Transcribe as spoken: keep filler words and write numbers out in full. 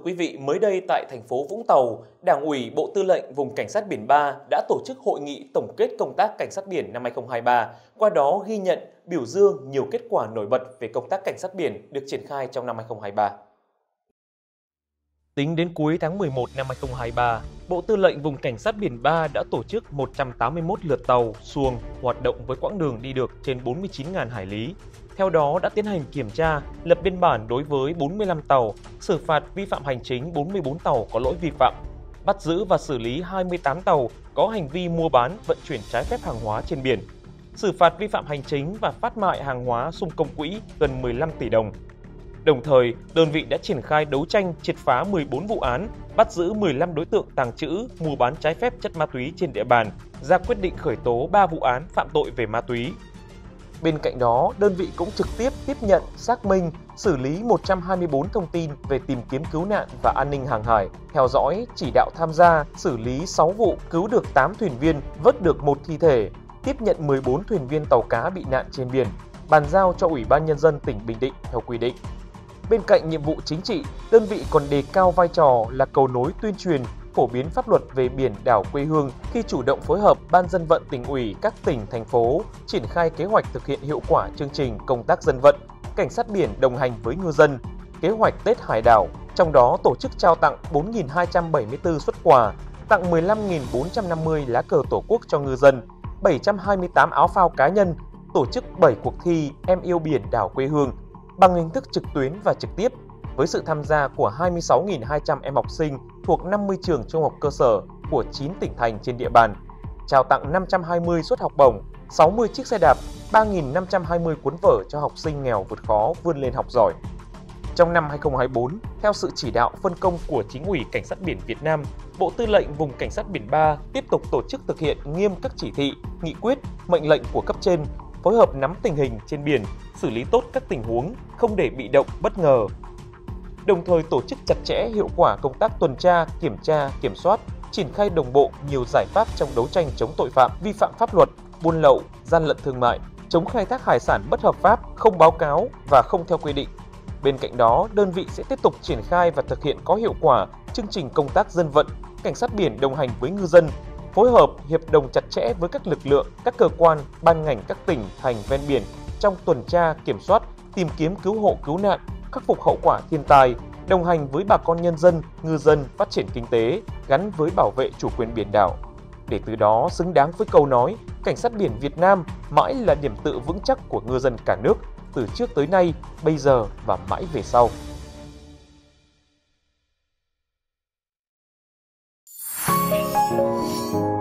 quý vị, mới đây tại thành phố Vũng Tàu, Đảng ủy Bộ Tư lệnh Vùng Cảnh sát biển ba đã tổ chức hội nghị tổng kết công tác cảnh sát biển năm hai không hai ba, qua đó ghi nhận, biểu dương nhiều kết quả nổi bật về công tác cảnh sát biển được triển khai trong năm hai không hai ba. Tính đến cuối tháng mười một năm hai không hai ba, Bộ Tư lệnh Vùng Cảnh sát biển ba đã tổ chức một trăm tám mươi mốt lượt tàu, xuồng hoạt động với quãng đường đi được trên bốn mươi chín nghìn hải lý. Theo đó đã tiến hành kiểm tra, lập biên bản đối với bốn mươi lăm tàu, xử phạt vi phạm hành chính bốn mươi tư tàu có lỗi vi phạm, bắt giữ và xử lý hai mươi tám tàu có hành vi mua bán, vận chuyển trái phép hàng hóa trên biển, xử phạt vi phạm hành chính và phát mại hàng hóa xung công quỹ gần mười lăm tỷ đồng. Đồng thời, đơn vị đã triển khai đấu tranh triệt phá mười bốn vụ án, bắt giữ mười lăm đối tượng tàng trữ, mua bán trái phép chất ma túy trên địa bàn, ra quyết định khởi tố ba vụ án phạm tội về ma túy. Bên cạnh đó, đơn vị cũng trực tiếp tiếp nhận, xác minh, xử lý một trăm hai mươi tư thông tin về tìm kiếm cứu nạn và an ninh hàng hải, theo dõi, chỉ đạo tham gia, xử lý sáu vụ, cứu được tám thuyền viên, vớt được một thi thể, tiếp nhận mười bốn thuyền viên tàu cá bị nạn trên biển, bàn giao cho Ủy ban Nhân dân tỉnh Bình Định theo quy định. Bên cạnh nhiệm vụ chính trị, đơn vị còn đề cao vai trò là cầu nối tuyên truyền, phổ biến pháp luật về biển đảo quê hương khi chủ động phối hợp Ban dân vận tỉnh ủy các tỉnh, thành phố triển khai kế hoạch thực hiện hiệu quả chương trình công tác dân vận, cảnh sát biển đồng hành với ngư dân, kế hoạch Tết Hải đảo, trong đó tổ chức trao tặng bốn nghìn hai trăm bảy mươi tư suất quà, tặng mười lăm nghìn bốn trăm năm mươi lá cờ Tổ quốc cho ngư dân, bảy trăm hai mươi tám áo phao cá nhân, tổ chức bảy cuộc thi Em yêu biển đảo quê hương bằng hình thức trực tuyến và trực tiếp, với sự tham gia của hai mươi sáu nghìn hai trăm em học sinh thuộc năm mươi trường trung học cơ sở của chín tỉnh thành trên địa bàn, trao tặng năm trăm hai mươi suất học bổng, sáu mươi chiếc xe đạp, ba nghìn năm trăm hai mươi cuốn vở cho học sinh nghèo vượt khó vươn lên học giỏi. Trong năm hai không hai tư, theo sự chỉ đạo phân công của Chính ủy Cảnh sát biển Việt Nam, Bộ Tư lệnh Vùng Cảnh sát biển ba tiếp tục tổ chức thực hiện nghiêm các chỉ thị, nghị quyết, mệnh lệnh của cấp trên, phối hợp nắm tình hình trên biển, xử lý tốt các tình huống, không để bị động, bất ngờ. Đồng thời tổ chức chặt chẽ hiệu quả công tác tuần tra, kiểm tra, kiểm soát, triển khai đồng bộ nhiều giải pháp trong đấu tranh chống tội phạm, vi phạm pháp luật, buôn lậu, gian lận thương mại, chống khai thác hải sản bất hợp pháp, không báo cáo và không theo quy định. Bên cạnh đó, đơn vị sẽ tiếp tục triển khai và thực hiện có hiệu quả chương trình công tác dân vận, cảnh sát biển đồng hành với ngư dân, phối hợp, hiệp đồng chặt chẽ với các lực lượng, các cơ quan, ban ngành các tỉnh, thành ven biển trong tuần tra, kiểm soát, tìm kiếm cứu hộ cứu nạn, khắc phục hậu quả thiên tai, đồng hành với bà con nhân dân, ngư dân phát triển kinh tế gắn với bảo vệ chủ quyền biển đảo. Để từ đó xứng đáng với câu nói, cảnh sát biển Việt Nam mãi là điểm tựa vững chắc của ngư dân cả nước, từ trước tới nay, bây giờ và mãi về sau. Thank you.